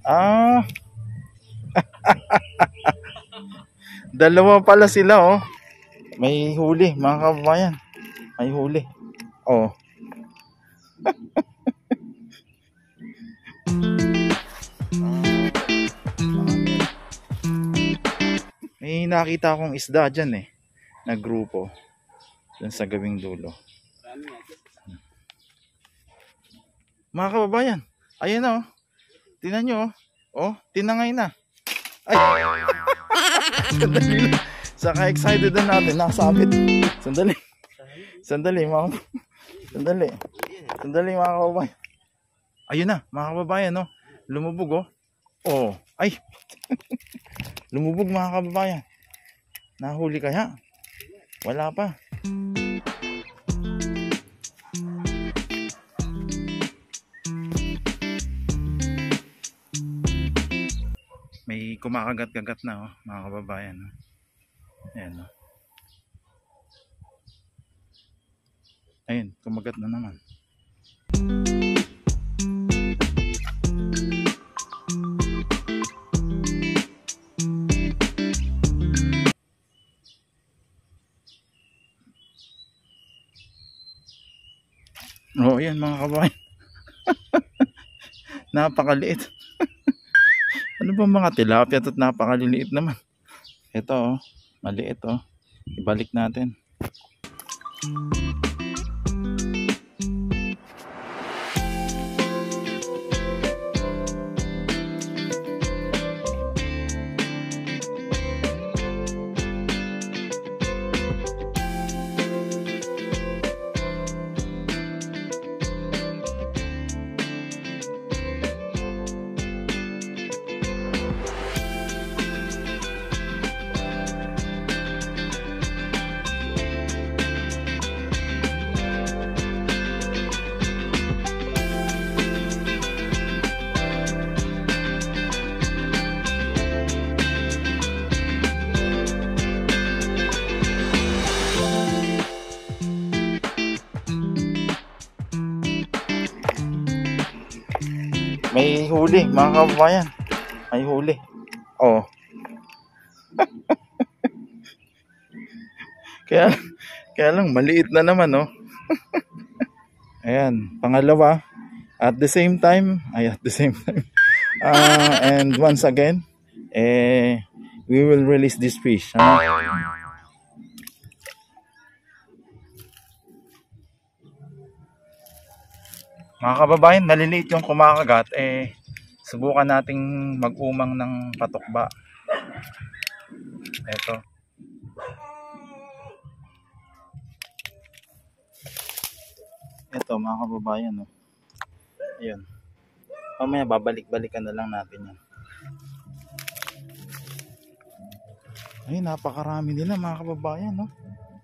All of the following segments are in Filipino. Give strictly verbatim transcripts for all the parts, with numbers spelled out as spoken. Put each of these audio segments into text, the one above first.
Ah, dalawa pala sila oh. May huli mga kababayan. May huli. Oh. May nakita akong isda dyan eh. Na grupo. Dun sa gawing dulo. Mga kababayan. Ayan na oh. Tingnan nyo oh. Oh, tinangay na. Ay. Sandali lang. Saka excited na natin. Nakasabit. Sandali. Sandali mga Sandali. Sandali mga kababayan. Ayun na mga kababayan no. Lumubog oh. Oh. Ay. Lumubog mga kababayan. Nahuli kaya? Wala pa. May kumakagat-kagat na oh, mga kababayan. Ayan oh. Ayun, kumagat na naman. Oh, ayan mga kababayan. Napakaliit. Ano ba mga tilapia at napakaliliit naman. Ito oh, maliit oh. Ibalik natin. May huli mga kababayan. May huli. Oh. kaya kaya lang maliit na naman oh. Ayan, pangalawa. At the same time, ay at the same time. Uh, and once again, eh we will release this fish. Huh? Mga kababayan, maliliit yung kumakagat, eh subukan nating mag-umang ng patukba. Ito. Ito mga kababayan, oh. Ayun. Mamaya babalik-balikan na lang natin yan. Ay, napakarami nila mga kababayan, no?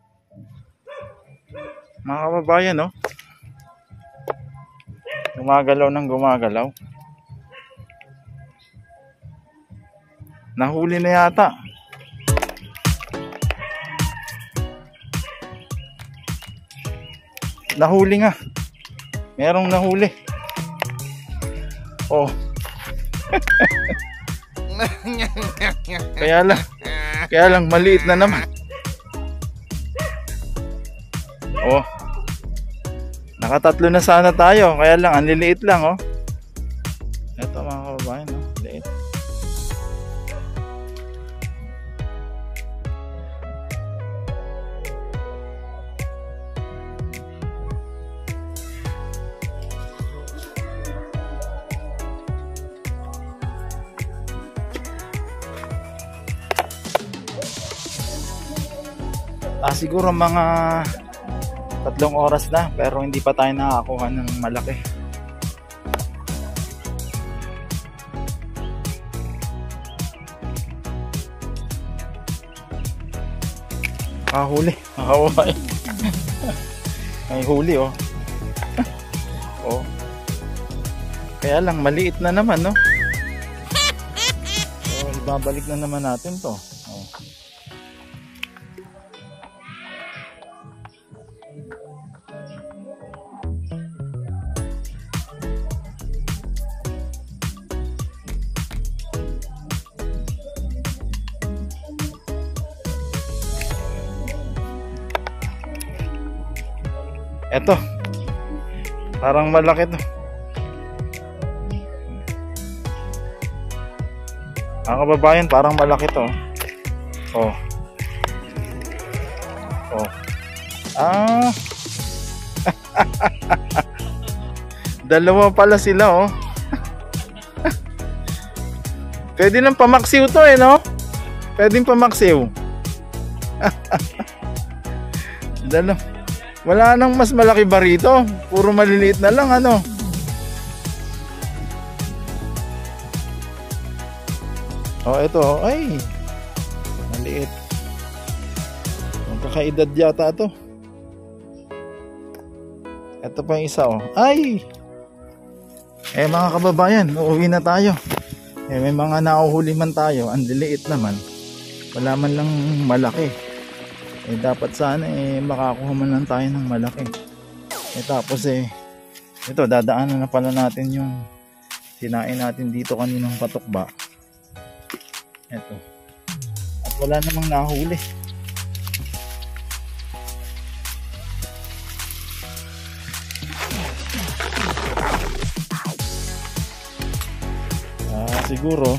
Mga kababayan, no? Gumagalaw ng gumagalaw. Nahuli na yata. Nahuli nga. Merong nahuli. Oh. Kaya lang Kaya lang maliit na naman. Oh. Nakatatlo na sana tayo, kaya lang ang liliit lang oh. Ito mga kababayan, oh, liit. Ah, siguro mga tatlong oras na pero hindi pa tayo nakakakuha ng malaki. Ah, huli. Nakaway. May huli oh. Oh. Kaya lang maliit na naman no. So, ibabalik na naman natin to. Oh. Eto. Parang malaki to. Mga kababayan, parang malaki to. Oh. Oh. Ah. Dalawa pala sila, oh. Pwede nang pamaksiw to, eh, no? Pwedeng pamaksiw. Dalawa. Wala nang mas malaki ba rito? Puro maliliit na lang, ano? Oh, ito, oh. Ay. Maliit. Magkakaedad yata to. Ito pa yung isa, oh. Ay! Eh, mga kababayan, uuwi na tayo. Eh, may mga nahuhuli man tayo. Ang liliit naman. Wala man lang malaki. Eh, dapat sana eh, makakuha man lang tayo ng malaki. Eh, tapos eh, ito, dadaanan na pala natin yung sinain natin dito kaninang patukba. Ito. At wala namang nahuli. Ah, siguro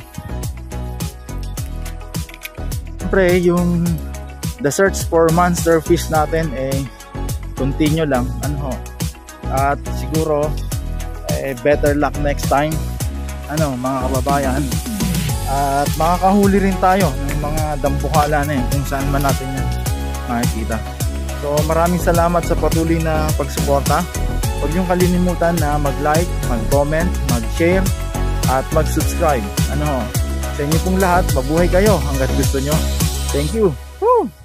siyempre yung the search for monster fish natin eh continue lang, ano ho. At siguro eh, better luck next time, ano mga kababayan. At makakahuli rin tayo ng mga dambukala na yun kung saan man natin yan makikita. So maraming salamat sa patuloy na pagsuporta. Huwag niyong kalilimutan na mag-like, mag-comment, mag-share at mag-subscribe. Ano ho, sa inyo pong lahat, mabuhay kayo hanggat gusto nyo. Thank you. Woo!